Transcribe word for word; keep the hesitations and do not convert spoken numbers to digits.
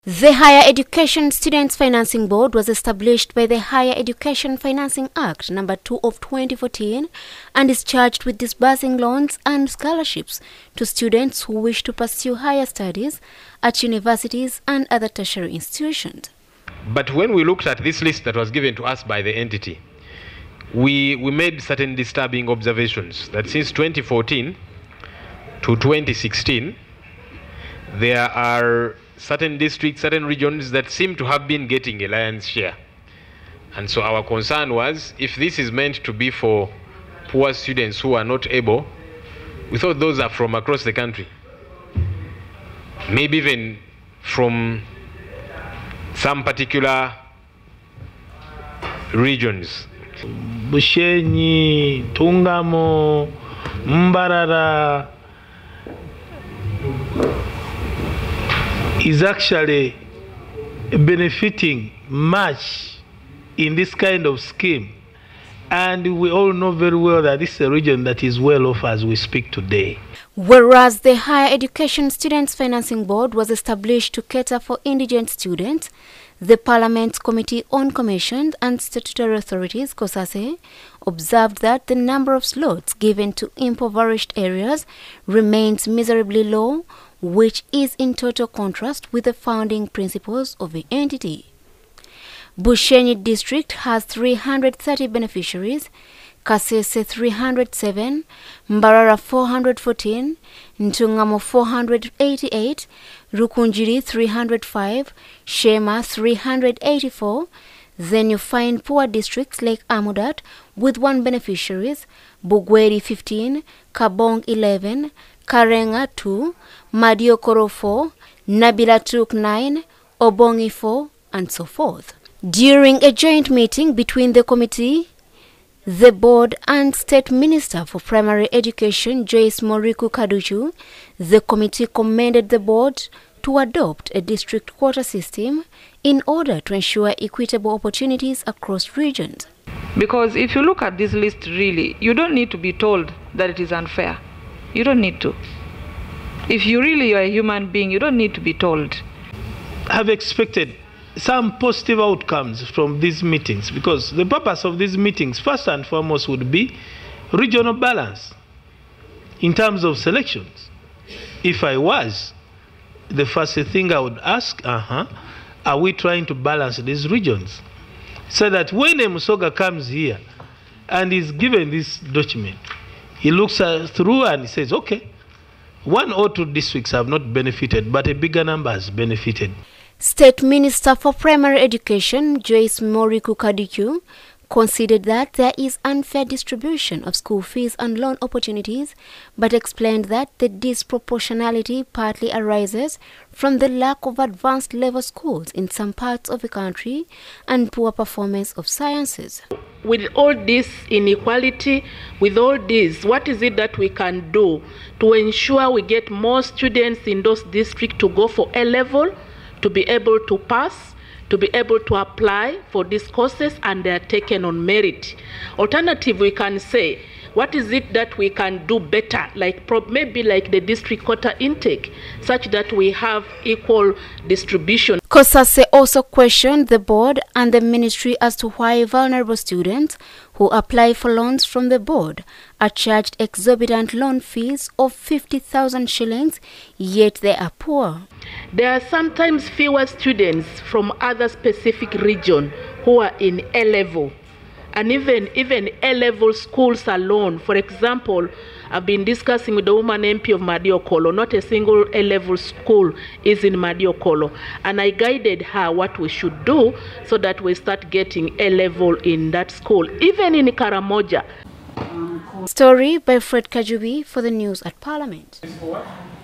The Higher Education Students Financing Board was established by the Higher Education Financing Act number two of twenty fourteen and is charged with disbursing loans and scholarships to students who wish to pursue higher studies at universities and other tertiary institutions. But when we looked at this list that was given to us by the entity, we, we made certain disturbing observations that since twenty fourteen to twenty sixteen, there are certain districts, certain regions that seem to have been getting a lion's share. And so our concern was, if this is meant to be for poor students who are not able, we thought those are from across the country. Maybe even from some particular regions. Bushenyi, Tungamo, Mbarara is actually benefiting much in this kind of scheme. And we all know very well that this is a region that is well off as we speak today. Whereas the Higher Education Students Financing Board was established to cater for indigent students, the Parliament's Committee on Commissioned and Statutory Authorities, COSASE, observed that the number of slots given to impoverished areas remains miserably low, which is in total contrast with the founding principles of the entity. Bushenyi district has three hundred thirty beneficiaries, Kasese three hundred seven, Mbarara four hundred fourteen, Ntungamo four hundred eighty-eight, Rukunjiri three hundred five, Shema three hundred eighty-four. Then you find poor districts like Amudat with one beneficiaries, Bugweri fifteen, Kabong eleven, Karenga two, Madiokoro four, Nabilatuk nine, Obongi four, and so forth. During a joint meeting between the committee, the board and State Minister for Primary Education, Joyce Moriku Kaduchu, the committee commended the board to adopt a district quota system in order to ensure equitable opportunities across regions. Because if you look at this list, really, you don't need to be told that it is unfair. You don't need to. If you really are a human being, you don't need to be told. I've expected some positive outcomes from these meetings, because the purpose of these meetings, first and foremost, would be regional balance in terms of selections. If I was, the first thing I would ask, uh-huh, are we trying to balance these regions? So that when a Musoga comes here and is given this document, he looks uh, through and he says, okay, one or two districts have not benefited, but a bigger number has benefited. State Minister for Primary Education, Joyce Moriku Kadiku, considered that there is unfair distribution of school fees and loan opportunities, but explained that the disproportionality partly arises from the lack of advanced level schools in some parts of the country and poor performance of sciences. With all this inequality, with all this, what is it that we can do to ensure we get more students in those districts to go for A level, to be able to pass, to be able to apply for these courses, and they are taken on merit? Alternative, we can say, what is it that we can do better, like maybe like the district quota intake, such that we have equal distribution. COSASE also questioned the board and the ministry as to why vulnerable students who apply for loans from the board are charged exorbitant loan fees of fifty thousand shillings, yet they are poor. There are sometimes fewer students from other specific region who are in A level. And even, even A-level schools alone, for example, I've been discussing with the woman M P of Madiokolo, not a single A-level school is in Madiokolo. And I guided her what we should do so that we start getting A-level in that school, even in Karamoja. Story by Fred Kajubi for the news at Parliament.